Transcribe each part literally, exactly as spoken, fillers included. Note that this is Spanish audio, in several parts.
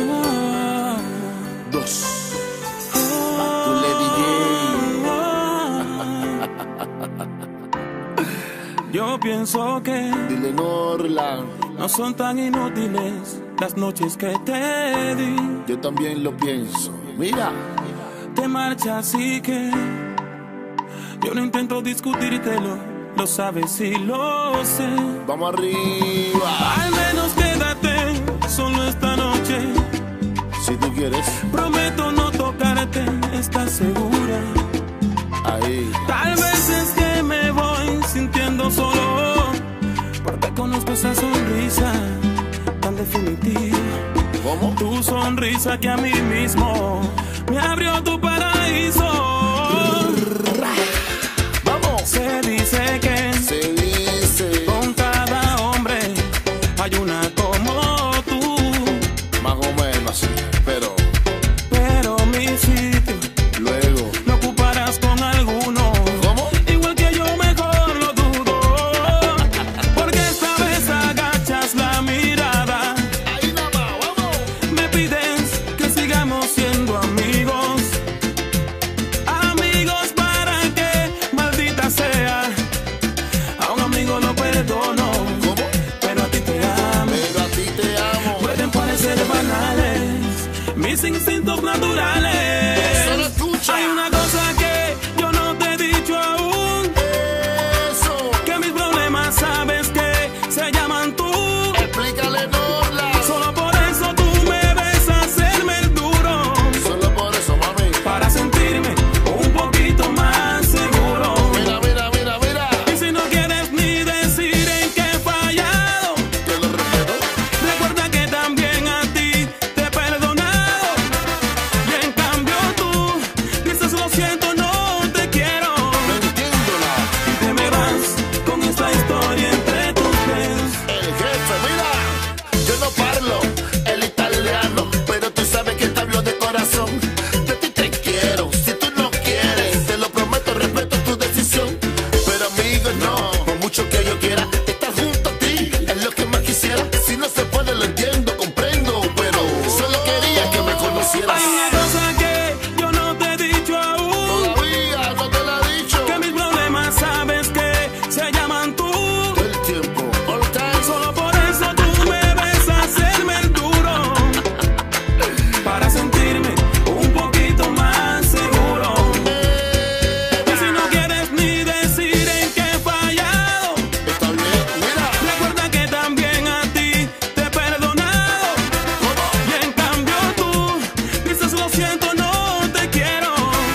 Dos. Tú le D J. Yo pienso que Dile Norland. no son tan inútiles las noches que te di. Yo también lo pienso. Mira. Te marchas y que yo no intento discutírtelo, lo sabes y lo sé. Vamos arriba. Al menos quédate solo esta noche. Si tú quieres. Prometo no tocarte, ¿estás segura? Ahí. Tal vez es que me voy sintiendo solo, porque conozco esa sonrisa tan definitiva. ¿Cómo? Tu sonrisa que a mí mismo me abrió tu paraíso. Vamos. Se dice que Se dice. con cada hombre hay una como tú, Más o menos así. Pero pero mi sitio luego. lo ocuparás con alguno. ¿Cómo? Igual que yo, mejor lo dudo, porque esta vez agachas la mirada. Ahí nada más. Vamos. Me pides que sigamos siendo amigos, amigos para que, maldita sea, a un amigo lo perdono, ¿Cómo? pero a ti te amo. Pero a ti te amo. Pueden parecer banales mis instintos naturales. Solo escucha. Hay una cosa que yo no te he dicho aún, Eso. que mis problemas sabes que se llaman tú. Explícale Norland. Solo por eso tú me ves hacerme el duro, Solo por eso, mami. para sentirme un poquito más seguro. Mira, mira, mira, mira. Y si no quieres ni decir en qué he fallado, Te lo respeto. recuerda que también a ti te he perdonado. Y en cambio tú dices lo siento, no te quiero. No entiendo nada. Y te me vas con esta historia entre tus dedos. El jefe, mira. Yo no parlo el italiano, pero tú sabes que te hablo de corazón. De ti te quiero. Si tú no quieres, te lo prometo, respeto tu decisión. Pero amigo, no. Por mucho que yo quiera estar junto a ti, es lo que más quisiera. Si no se puede, lo entiendo, comprendo, pero solo quería que me conocieras. Hay una cosa que yo no te he dicho aún, Todavía no te lo he dicho. que mis problemas sabes que se llaman tú. Todo el tiempo, all the time. Solo por eso tú me ves hacerme el duro, para sentirme un poquito más seguro. Y si no quieres ni decir en qué he fallado, Está bien, mira. recuerda que también a ti te he perdonado. Y en cambio tú dices lo siento, no te quiero.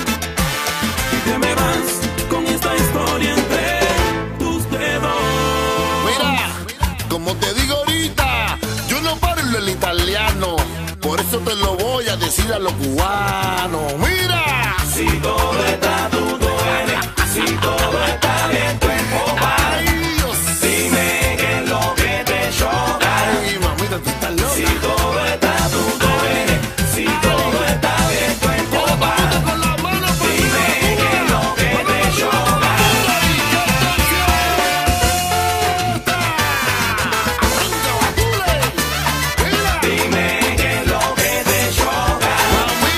Y te me vas con esta historia entre tus dedos. Mira, como te digo ahorita, yo no parlo el italiano, por eso te lo voy a decir a los cubanos. Mira, Si todo está, tú duele. Si todo está bien, tu empopa. ay Dios, Dime qué es lo que te choca. ay mamita, tú estás Si loca. todo está, tú duele. Si todo está bien, tu empopa. Con la mano para Dime qué es lo que te choca. Dime qué es lo que te choca.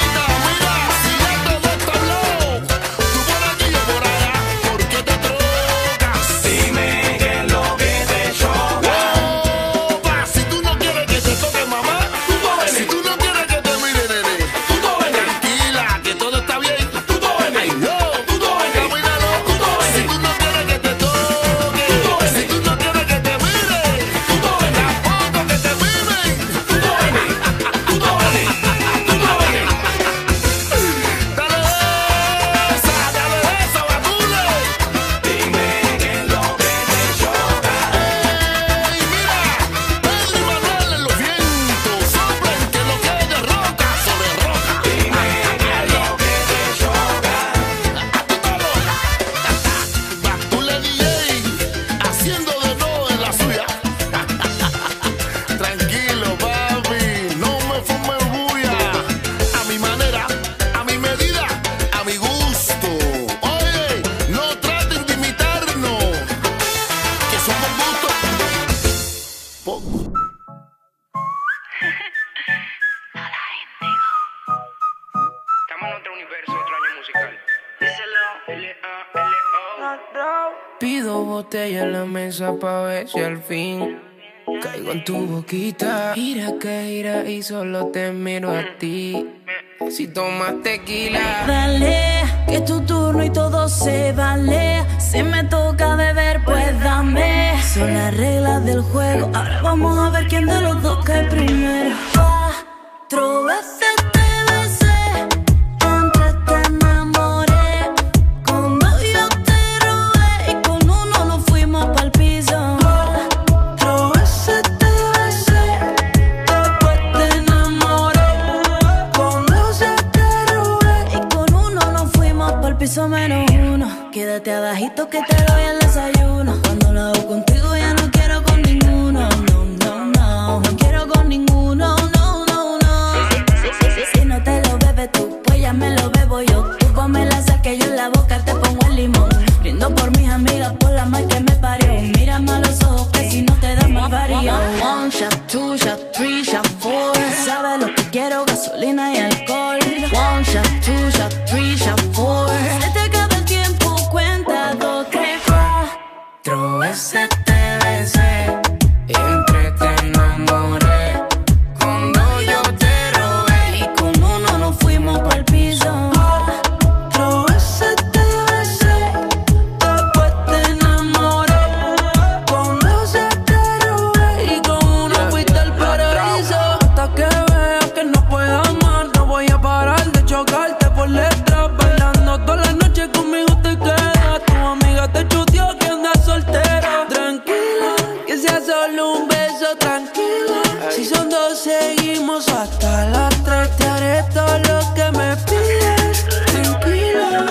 botella en la mesa pa' ver si al fin caigo en tu boquita. Gira que gira y solo te miro a ti. Si tomas tequila, dale, que es tu turno y todo se vale. Si me toca beber, pues dame. Son las reglas del juego. Ahora vamos a ver quién de los dos cae primero. Cuatro veces te besé, antes te enamoré. Con dos yo te robé y con uno nos fuimos pa'l piso. Cuatro veces te besé, después te enamoré. Con dos yo te robé y con uno nos fuimos pa'l piso menos uno. Quédate abajito que te doy el desayuno. Cuando lo hago contigo ya no quiero con ninguno. No, no, no, no quiero con ninguno. No, no, no. Si, si, si, si, si no te lo bebes tú, pues ya me lo bebo yo. Tú ponme la sal que yo en la boca te pongo el limón. Brindo por mis amigas, por la mal que me parió. Mírame a los ojos que si no te da más varío. One shot, two shot, three shot, four. Sabes lo que quiero, gasolina y alcohol. One shot, two shot, three shot, four. Se te acaba el tiempo, cuenta dos, tres, cuatro veces te besé, entre te enamoré. Con dos yo te robé y con uno nos fuimos pa'l piso. Cuatro veces te besé, después te enamoré. Con dos yo te robé y con uno fuiste al paraíso. Hasta que veas que no puedo amar, no voy a parar de chocarte por letras. Bailando toda la noche conmigo te quedas. Tu amiga te chuteó que andas soltera. Tranquila, que sea solo un beso, tranquila. Si son dos seguimos hasta las tres. Te haré todo lo que me pides, tranquila.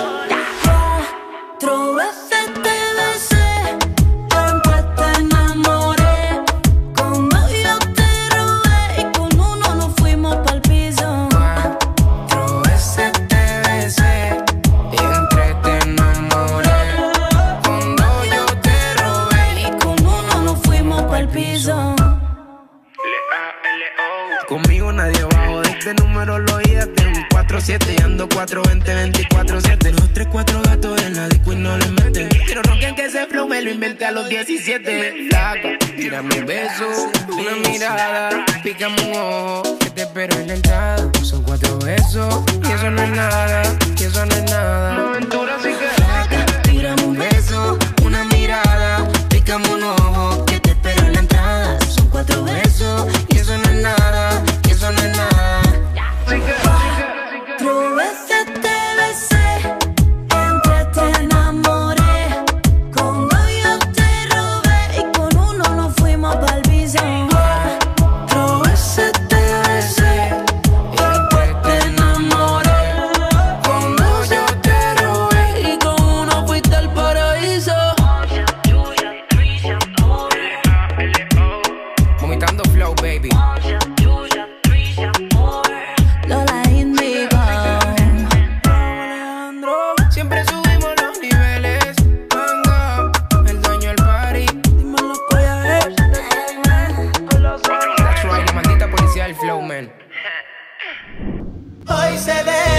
Cuatro veces te besé, después te enamoré. Con dos yo te robé y con uno nos fuimos pa'l piso. cuatro veces te besé, entre te enamoré. Con dos yo te robé Y con uno nos fuimos pa'l piso. Conmigo nadie va a joder, este número lo oía de un cuatro siete y ando cuatro veinte veinticuatro siete. Los tres, cuatro gatos en la disco y no le meten. Quiero rocken que ese flow me lo inventé a los diecisiete. Flaca, tírame un beso, una mirada, pícame un ojo, que te espero en la entrada. Son cuatro besos y eso no es nada, y eso no es nada. Una aventura así que flaca, tírame un beso, una mirada, pícame un ojo, que te espero en la entrada. Son cuatro besos y eso no es nada, y eso no es nada. Cuatro veces te besé, entre te enamoré. Con dos yo te robé y con uno nos fuimos pa'l piso. Cuatro veces te besé, después te enamoré. Con dos yo te robé Y con uno fuiste al paraíso. vomitando flow, baby. Lola Indigo. Siempre subimos los niveles. Manga, el dueño del party. Dímelo, Coyaje. That's right, la maldita policía del flow, man. Hoy se ve